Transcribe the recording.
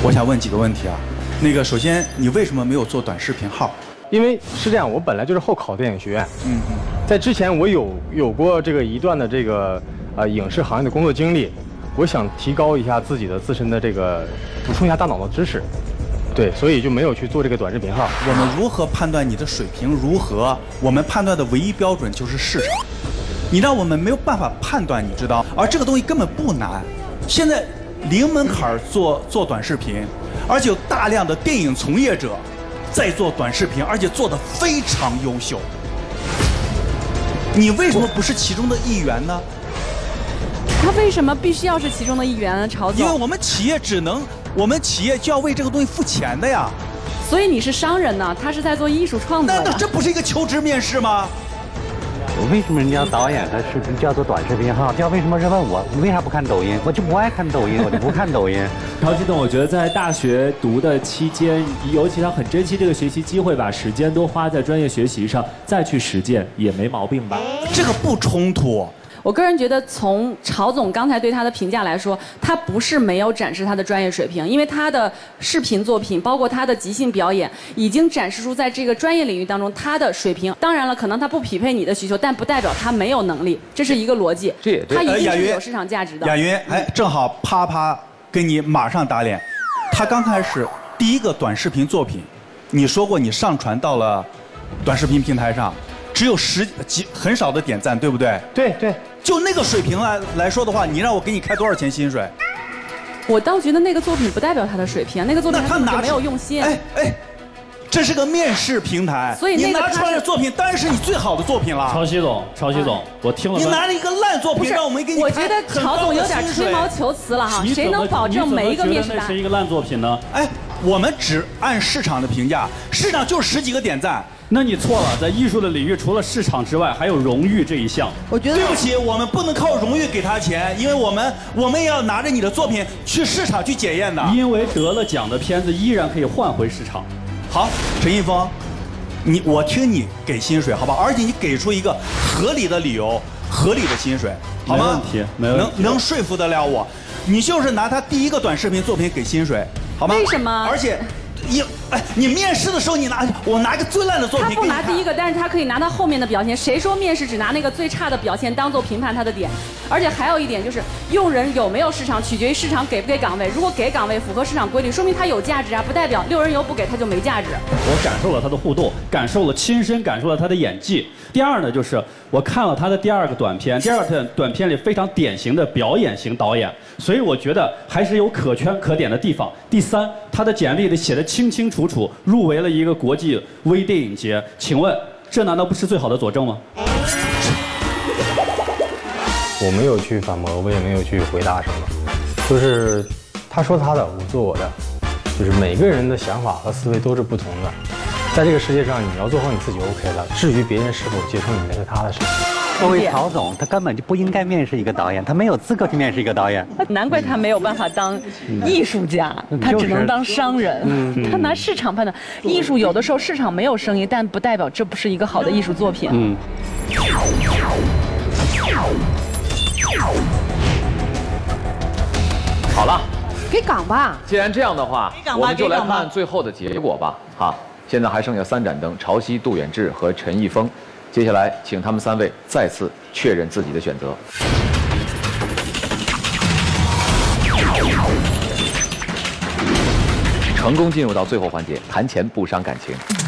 我想问几个问题啊。那个，首先你为什么没有做短视频号？ 因为是这样，我本来就是后考电影学院。在之前我有过这个一段的这个影视行业的工作经历，我想提高一下自己的自身的这个补充一下大脑的知识。对，所以就没有去做这个短视频号。 我们如何判断你的水平如何？我们判断的唯一标准就是市场。你让我们没有办法判断，你知道？而这个东西根本不难。现在零门槛做短视频，而且有大量的电影从业者在做短视频，而且做得非常优秀。你为什么不是其中的一员呢？ 他为什么必须要是其中的一员呢？曹总， 因为我们企业就要为这个东西付钱的呀。 所以你是商人呢，他是在做艺术创作呀。 难道这不是一个求职面试吗？ 为什么人家导演他视频就要做短视频号？为什么是问我？你为啥不看抖音？我就不爱看抖音，我就不看抖音。 曹基总，我觉得在大学读的期间，尤其他很珍惜这个学习机会，把时间都花在专业学习上，再去实践也没毛病吧？ 这个不冲突。 我个人觉得，从曹总刚才对他的评价来说，他不是没有展示他的专业水平，因为他的视频作品，包括他的即兴表演，已经展示出在这个专业领域当中他的水平。当然了，可能他不匹配你的需求，但不代表他没有能力，这是一个逻辑。 这也对。 他一定是有市场价值的。 雅云，哎，正好啪啪给你马上打脸。他刚开始第一个短视频作品，你说过你上传到了短视频平台上，只有很少的点赞，对不对？ 对对。 就那个水平来说的话，你让我给你开多少钱薪水？ 我倒觉得那个作品不代表他的水平，那个作品他没有用心。 哎，这是个面试平台， 所以你拿出来的作品当然是你最好的作品了。 曹总，我听了。 你拿了一个烂作品，让我们给你开我觉得曹总有点吹毛求疵了哈，谁能保证每一个面试官是一个烂作品呢？ 哎，我们只按市场的评价，市场就是10几个点赞。 那你错了，在艺术的领域，除了市场之外，还有荣誉这一项。 我觉得对不起，我们不能靠荣誉给他钱，因为我们也要拿着你的作品去市场去检验的。 因为得了奖的片子依然可以换回市场。 好，陈一峰，我听你给薪水，好吧？而且你给出一个合理的理由、合理的薪水，好吗？ 没问题，没问题。 能说服得了我。你就是拿他第一个短视频作品给薪水，好吗？ 为什么？ 而且。你面试的时候，我拿个最烂的作品， 他不拿第一个，但是他可以拿他后面的表现。谁说面试只拿那个最差的表现当做评判他的点？而且还有一点就是，用人有没有市场，取决于市场给不给岗位。如果给岗位符合市场规律，说明他有价值啊，不代表6人游不给他就没价值。 我感受了他的互动，亲身感受了他的演技。第二呢，就是我看了他的第2个短片，第2个短片里非常典型的表演型导演，所以我觉得还是有可圈可点的地方。第3，他的简历里写的清清楚楚，入围了一个国际微电影节，请问这难道不是最好的佐证吗？ 我没有去反驳，我也没有去回答什么，就是他说他的，我做我的，就是每个人的想法和思维都是不同的，在这个世界上你要做好你自己 OK 了，至于别人是否接受你那是他的事情。 作为曹总，他根本就不应该面试一个导演，他没有资格去面试一个导演。 难怪他没有办法当艺术家，他只能当商人。他拿市场判断，艺术有的时候市场没有生意，但不代表这不是一个好的艺术作品。 好了， 给岗吧。 既然这样的话，我们就来看最后的结果吧。哈，现在还剩下3盏灯：潮汐、杜远志和陈一峰。接下来，请他们3位再次确认自己的选择。成功进入到最后环节，谈钱不伤感情。